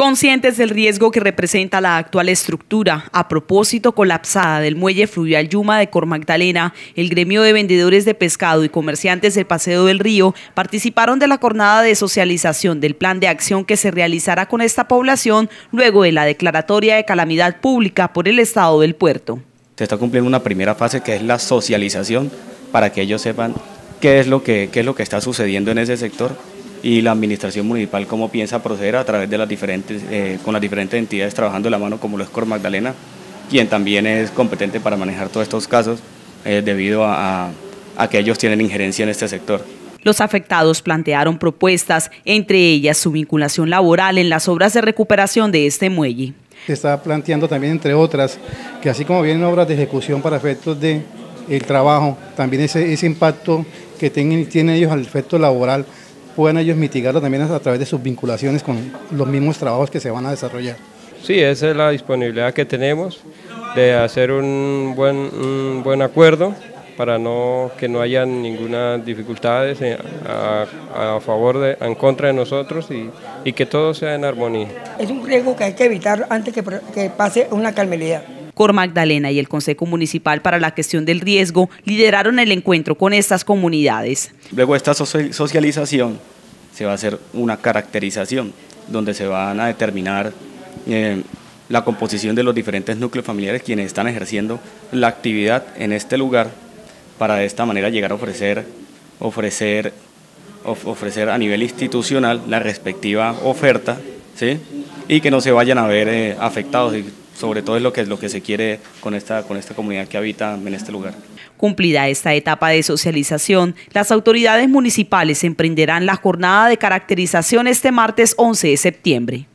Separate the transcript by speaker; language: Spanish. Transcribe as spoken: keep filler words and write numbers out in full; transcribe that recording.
Speaker 1: Conscientes del riesgo que representa la actual estructura, a propósito colapsada del muelle fluvial Yuma de Cor Magdalena, el gremio de vendedores de pescado y comerciantes del Paseo del Río participaron de la jornada de socialización del plan de acción que se realizará con esta población luego de la declaratoria de calamidad pública por el estado del puerto.
Speaker 2: Se está cumpliendo una primera fase que es la socialización para que ellos sepan qué es lo que, qué es lo que está sucediendo en ese sector y la administración municipal cómo piensa proceder a través de las diferentes, eh, con las diferentes entidades trabajando de la mano como lo es Cor Magdalena, quien también es competente para manejar todos estos casos eh, debido a, a, a que ellos tienen injerencia en este sector.
Speaker 1: Los afectados plantearon propuestas, entre ellas su vinculación laboral en las obras de recuperación de este muelle.
Speaker 3: Se está planteando también, entre otras, que así como vienen obras de ejecución para efectos de el trabajo, también ese, ese impacto que tienen, tienen ellos al efecto laboral, puedan ellos mitigarlo también a través de sus vinculaciones con los mismos trabajos que se van a desarrollar.
Speaker 4: Sí, esa es la disponibilidad que tenemos de hacer un buen, un buen acuerdo para no, que no haya ninguna dificultad a, a favor, de, en contra de nosotros y, y que todo sea en armonía.
Speaker 5: Es un riesgo que hay que evitar antes que, que pase una calamidad.
Speaker 1: Cor Magdalena y el Consejo Municipal para la Gestión del Riesgo lideraron el encuentro con estas comunidades.
Speaker 2: Luego de esta socialización se va a hacer una caracterización donde se van a determinar eh, la composición de los diferentes núcleos familiares quienes están ejerciendo la actividad en este lugar para de esta manera llegar a ofrecer, ofrecer, of, ofrecer a nivel institucional la respectiva oferta, ¿sí? Y que no se vayan a ver eh, afectados. Sobre todo es lo que, lo que se quiere con esta, con esta comunidad que habita en este lugar.
Speaker 1: Cumplida esta etapa de socialización, las autoridades municipales emprenderán la jornada de caracterización este martes once de septiembre.